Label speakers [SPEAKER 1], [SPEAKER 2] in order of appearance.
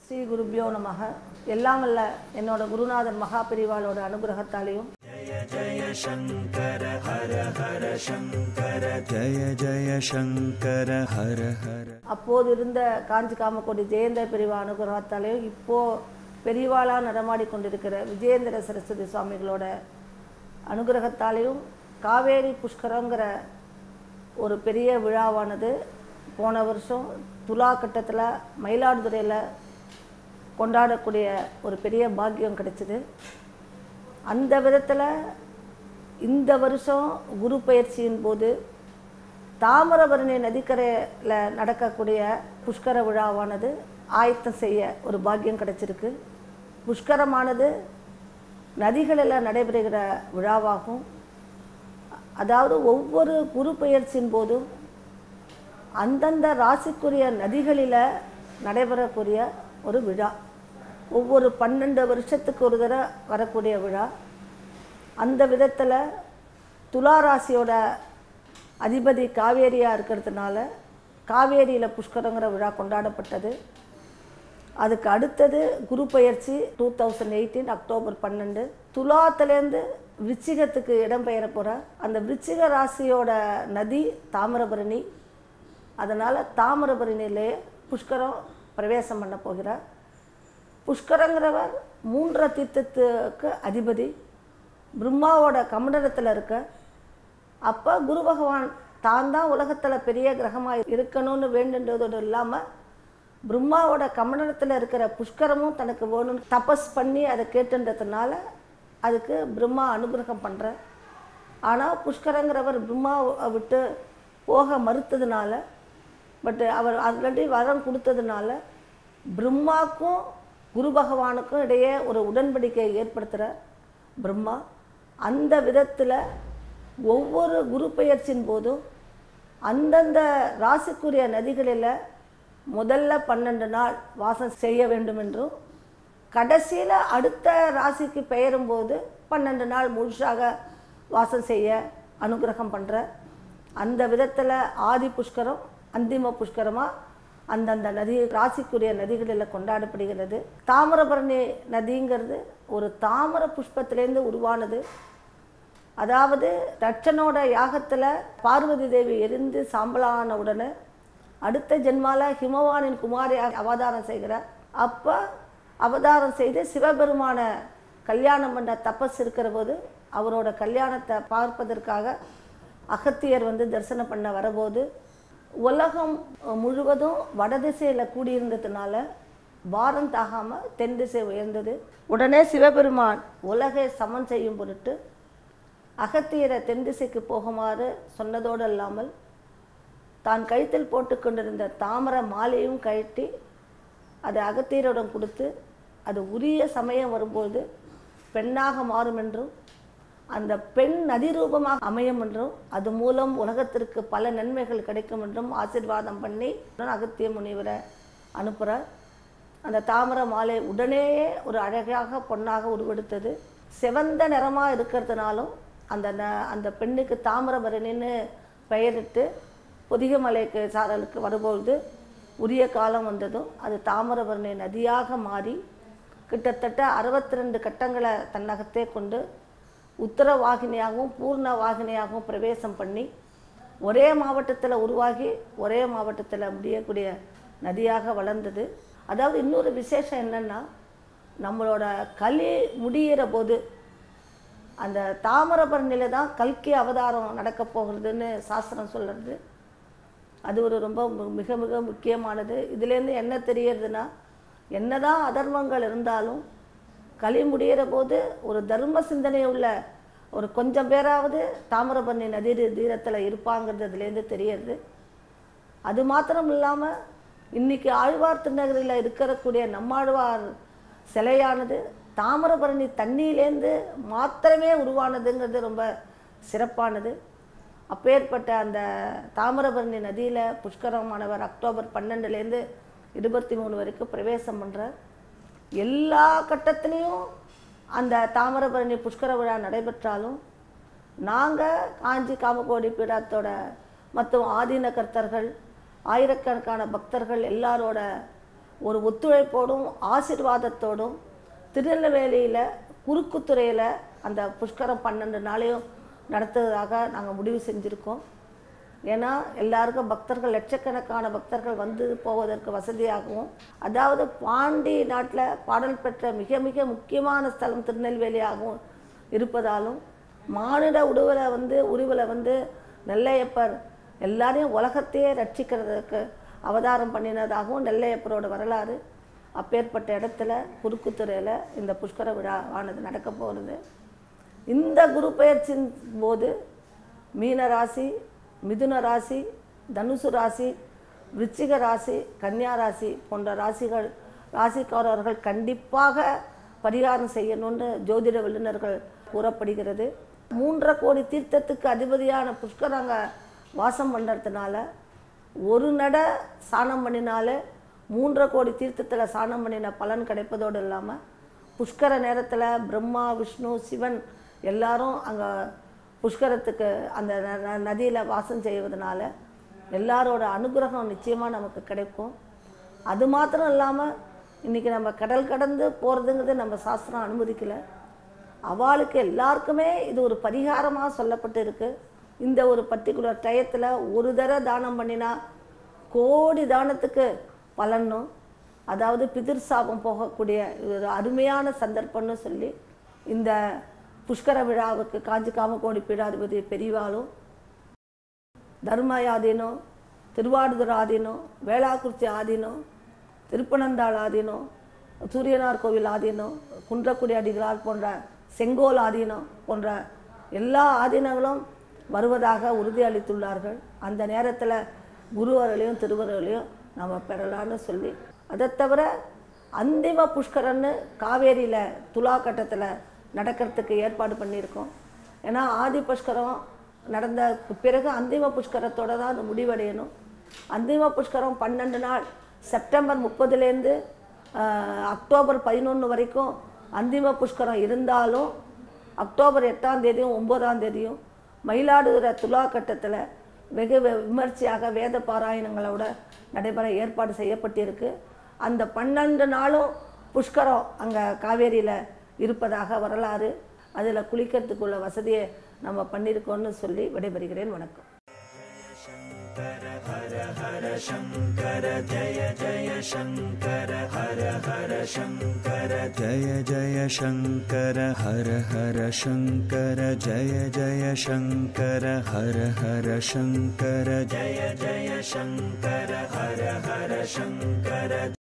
[SPEAKER 1] ஸ்ரீ குருபியோ நமக. எல்லாம் வல்ல என்னோட குருநாதன் மகாபெரிவாளோட அனுகிரகத்தாலையும்
[SPEAKER 2] ஜய ஜய சங்கர ஹர ஹர சங்கர ஜய ஜய சங்கர ஹர ஹர.
[SPEAKER 1] அப்போது இருந்த காஞ்சி காமக்கோடி ஜெயேந்திர பெரிவா அனுகிரகத்தாலையும் இப்போ பெரிவாளாக நடமாடி கொண்டிருக்கிற விஜயேந்திர சரஸ்வதி சுவாமிகளோட அனுகிரகத்தாலையும் காவேரி புஷ்கரங்கிற ஒரு பெரிய விழாவானது போன வருஷம் துலா கட்டத்தில் மயிலாடுதுறையில் கொண்டாடக்கூடிய ஒரு பெரிய பாக்கியம் கிடைச்சிது. அந்த விதத்தில் இந்த வருஷம் குரு பயிற்சியின் போது தாமிரபரணி நதிக்கரையில் நடக்கக்கூடிய புஷ்கர விழாவானது ஆயத்தம் செய்ய ஒரு பாக்கியம் கிடைச்சிருக்கு. புஷ்கரமானது நதிகளில் நடைபெறுகிற விழாவாகும். அதாவது ஒவ்வொரு குரு பெயர்ச்சியின் போதும் அந்தந்த ராசிக்குரிய நதிகளில் நடைபெறக்கூடிய ஒரு விழா. ஒவ்வொரு 12 வருஷத்துக்கு ஒரு தடவை வரக்கூடிய விழா. அந்த விதத்தில் துலா ராசியோட அதிபதி காவேரியாக இருக்கிறதுனால காவேரியில் புஷ்கரங்கிற விழா கொண்டாடப்பட்டது. அதுக்கு அடுத்தது குரு பெயர்ச்சி 2018 அக்டோபர் 12. துலாத்துலேருந்து விருச்சிகத்துக்கு இடம்பெயர போகிற அந்த விருச்சிக ராசியோட நதி தாமிரபரணி. அதனால் தாமிரபரணியிலே புஷ்கரம் பிரவேசம் பண்ண போகிறார். புஷ்கரங்கிறவர் 3 தீர்த்தத்துக்கு அதிபதி. பிரம்மாவோட கமண்டலத்தில் இருக்க. அப்போ குரு பகவான் தான் உலகத்தில் பெரிய கிரகமாக இருக்கணும்னு வேண்டுன்றதோடு இல்லாமல் பிரம்மாவோட கமண்டலத்தில் இருக்கிற புஷ்கரமும் தனக்கு வேணும்னு தபஸ் பண்ணி அதை கேட்டுன்றதுனால அதுக்கு பிரம்மா அனுகிரகம் பண்ணுற. ஆனால் புஷ்கரங்கிறவர் பிரம்மாவை விட்டு போக மறுத்ததுனால, பட் அவர் ஆல்ரெடி வரம் கொடுத்ததுனால பிரம்மாக்கும் குரு பகவானுக்கும் இடையே ஒரு உடன்படிக்கையை ஏற்படுத்துகிற பிரம்மா. அந்த விதத்தில் ஒவ்வொரு குரு பெயர்ச்சியின் போதும் அந்தந்த ராசிக்குரிய நதிகளில் முதல்ல 12 நாள் வாசம் செய்ய வேண்டும் என்றும், கடைசியில் அடுத்த ராசிக்கு பெயரும்போது 12 நாள் முழுசாக வாசம் செய்ய அனுகிரகம் பண்ணுற. அந்த விதத்தில் ஆதி புஷ்கரம் அந்திம புஷ்கரமாக அந்தந்த நதி ராசிக்குரிய நதிகளில் கொண்டாடப்படுகிறது. தாமிரபரணி நதிங்கிறது ஒரு தாமர புஷ்பத்திலேருந்து உருவானது. அதாவது தட்சனோட யாகத்தில் பார்வதி தேவி எரிந்து சாம்பலான உடனே அடுத்த ஜென்மால ஹிமவானின் குமாரி அவதாரம் செய்கிறார். அப்போ அவதாரம் செய்து சிவபெருமான கல்யாணம் பண்ண தபஸ் இருக்கிற போது அவரோட கல்யாணத்தை பார்ப்பதற்காக அகத்தியர் தரிசனம் பண்ண வரபோது உலகம் முழுவதும் வடதிசையில் கூடியிருந்ததுனால வாரம் தாகாமல் தென் திசை உயர்ந்தது. உடனே சிவபெருமான் உலகை சமன் செய்யும் பொருட்டு அகத்தியரை தென் திசைக்கு போகுமாறு சொன்னதோடு இல்லாமல் தான் கழுத்தில் போட்டுக்கொண்டிருந்த தாமர மாலையும் கழட்டி அதை அகத்தியரிடம் கொடுத்து அது உரிய சமயம் வரும்போது பெண்ணாக மாறும் என்றும், அந்த பெண் நதி ரூபமாக அமையும் என்றும், அது மூலம் உலகத்திற்கு பல நன்மைகள் கிடைக்கும் என்றும் ஆசீர்வாதம் பண்ணி அகத்திய முனிவரை அனுப்புகிறார். அந்த தாமர மாலை உடனேயே ஒரு அழகாக பொன்னாக உருவெடுத்தது. சிவந்த நிறமாக இருக்கிறதுனாலும் அந்த பெண்ணுக்கு தாமிரபரணின்னு பெயரிட்டு பொதிகமலைக்கு சாரலுக்கு வரும்பொழுது உரிய காலம் வந்ததும் அது தாமிரபரணி நதியாக மாறி கிட்டத்தட்ட 62 கட்டங்களை தன்னகத்தே கொண்டு உத்தர வாகினியாகவும் பூர்ண வாகினியாகவும் பிரவேசம் பண்ணி ஒரே மாவட்டத்தில் உருவாகி ஒரே மாவட்டத்தில் முடியக்கூடிய நதியாக வளர்ந்தது. அதாவது இன்னொரு விசேஷம் என்னென்னா, நம்மளோட கலி முடிகிற போது அந்த தாமிரபரணியில் தான் கல்கி அவதாரம் நடக்க போகிறதுன்னு சாஸ்திரம் சொல்கிறது. அது ஒரு ரொம்ப மிக மிக முக்கியமானது. இதுலேருந்து என்ன தெரியறதுன்னா, என்னதான் அதர்மங்கள் இருந்தாலும் கலி முடிகிற போது ஒரு தர்ம சிந்தனை உள்ள ஒரு கொஞ்சம் பேராவது தாமிரபரணி நதி தீரத்தில் இருப்பாங்கிறது அதுலேருந்து தெரியறது. அது மாத்திரம் இல்லாமல் இன்றைக்கி ஆழ்வார் திருநகரில் இருக்கக்கூடிய நம்மாழ்வார் சிலையானது தாமிரபரணி தண்ணியிலேருந்து மாத்திரமே உருவானதுங்கிறது ரொம்ப சிறப்பானது. அப்பேற்பட்ட அந்த தாமிரபரணி நதியில் புஷ்கரமானவர் அக்டோபர் 12லேருந்து 23 வரைக்கும் பிரவேசம் பண்ணுறார். எல்லா கட்டத்திலையும் அந்த தாமிரபரணி புஷ்கர விழா நடைபெற்றாலும் நாங்கள் காஞ்சி காமகோடி பீடத்தோட மற்றும் ஆதீன கர்த்தர்கள் ஆயிரக்கணக்கான பக்தர்கள் எல்லாரோட ஒரு ஒத்துழைப்போடும் ஆசீர்வாதத்தோடும் திருநெல்வேலியில் குறுக்குத்துறையில் அந்த புஷ்கரம் 12 நாளையும் நடத்துவதாக நாங்கள் முடிவு செஞ்சுருக்கோம். ஏன்னா எல்லாருக்கும் பக்தர்கள், லட்சக்கணக்கான பக்தர்கள் வந்து போவதற்கு வசதியாகவும், அதாவது பாண்டி நாட்டில் பாடல் பெற்ற மிக மிக முக்கியமான ஸ்தலம் திருநெல்வேலியாகவும் இருப்பதாலும், மானிட உருவில் நெல்லையப்பர் எல்லாரையும் உலகத்தையே ரட்சிக்கிறதுக்கு அவதாரம் பண்ணினதாகவும் நெல்லையப்பரோட வரலாறு. அப்பேற்பட்ட இடத்துல குறுக்குத்துறையில் இந்த புஷ்கர விழாவானது நடக்க போகிறது. இந்த குரு பெயர்ச்சியின் போது மீன ராசி, மிதுன ராசி, தனுசு ராசி, விருச்சிக ராசி, கன்னியா ராசி போன்ற ராசிக்காரர்கள் கண்டிப்பாக பரிகாரம் செய்யணும்னு ஜோதிட வல்லுநர்கள் கூறப்படுகிறது. 3.5 கோடி தீர்த்தத்துக்கு அதிபதியான புஷ்கரம் அங்கே வாசம் பண்ணுறதுனால ஒரு நட சாணம் பண்ணினாலே 3.5 கோடி தீர்த்தத்தில் சாணம் பண்ணின பலன் கிடைப்பதோடு இல்லாமல், புஷ்கர நேரத்தில் பிரம்மா, விஷ்ணு, சிவன் எல்லாரும் அங்கே புஷ்கரத்துக்கு அந்த நதியில் வாசம் செய்வதனால எல்லாரோட அனுகிரகம் நிச்சயமாக நமக்கு கிடைக்கும். அது மாத்திரம் இல்லாமல் இன்றைக்கி நம்ம கடல் கடந்து போகிறதுங்கிறது நம்ம சாஸ்திரம் அனுமதிக்கலை. அவளுக்கு எல்லாருக்குமே இது ஒரு பரிகாரமாக சொல்லப்பட்டு இருக்குது. இந்த ஒரு பர்டிகுலர் டயத்தில் ஒரு தடவை தானம் பண்ணினா கோடி தானத்துக்கு பலனும், அதாவது பிதிர் சாபம் போகக்கூடிய ஒரு அருமையான சந்தர்ப்பம்னு சொல்லி இந்த புஷ்கர விழாவுக்கு காஞ்சி காமகோடி பீடாதிபதி பெரியவாளும், தர்மயாதீனம், திருவாடுதுறை ஆதீனம், வேளாக்குறிச்சி ஆதீனம், திருப்பனந்தாள் ஆதீனம், சூரியனார் கோவில் ஆதீனம், குன்றக்குடி அடிகளார் போன்ற செங்கோல் ஆதீனம் போன்ற எல்லா ஆதீனங்களும் வருவதாக உறுதியளித்துள்ளார்கள். அந்த நேரத்தில் குருவர்களையும் திருவர்களையும் நம்ம பெறலான்னு சொல்லி, அதை தவிர அந்திம புஷ்கரன்னு காவேரியில் துலா கட்டத்தில் நடக்கிறதுக்கு ஏற்பாடு பண்ணியிருக்கோம். ஏன்னா ஆதி புஷ்கரம் நடந்த பிறகு அந்திம புஷ்கரத்தோடு தான் அது முடிவடையணும். அந்திம புஷ்கரம் 12 நாள், செப்டம்பர் 30லேருந்து அக்டோபர் 11 வரைக்கும் அந்திம புஷ்கரம் இருந்தாலும், அக்டோபர் 8ஆம் தேதியும் 9ஆம் தேதியும் மயிலாடுதுறை துலா கட்டத்தில் வெகு விமர்சையாக வேத பாராயணங்களோட நடைபெற ஏற்பாடு செய்யப்பட்டிருக்கு. அந்த 12 நாளும் புஷ்கரம் அங்கே காவேரியில் இருப்பதாக வரலாறு. அதில் குளிக்கிறதுக்குள்ள வசதியை நம்ம பண்ணியிருக்கோம்னு சொல்லி விடைபெறுகிறேன். வணக்கம்.
[SPEAKER 2] हर हर शंकर जय जय शंकर हर हर शंकर जय जय शंकर हर हर शंकर जय जय शंकर हर हर शंकर जय जय शंकर हर हर शंकर